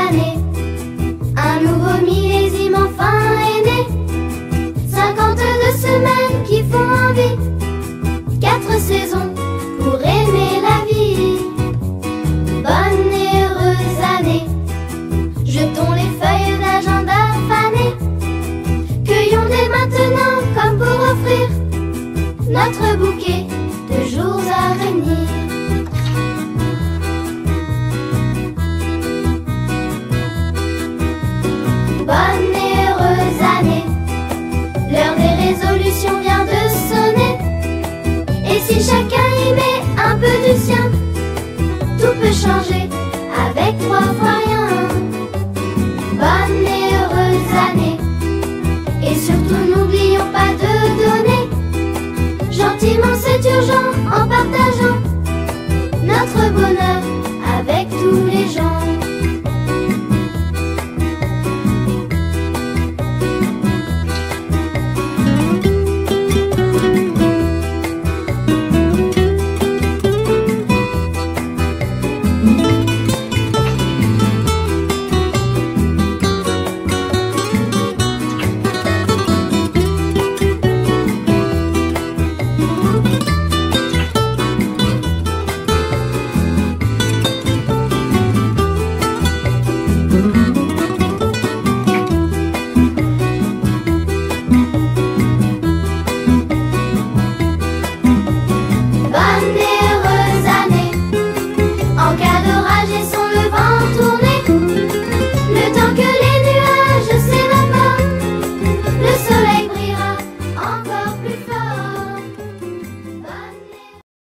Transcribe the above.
années. Un nouveau millésime enfin est né. 52 semaines qui font envie. 4 saisons pour aimer la vie. Bonne et heureuse année. Jetons les feuilles d'agenda fanées. Cueillons dès maintenant comme pour offrir notre bouquet de jours à venir. Bonne et heureuse année. L'heure des résolutions vient de sonner. Et si chacun y met un peu du sien, tout peut changer avec 3 fois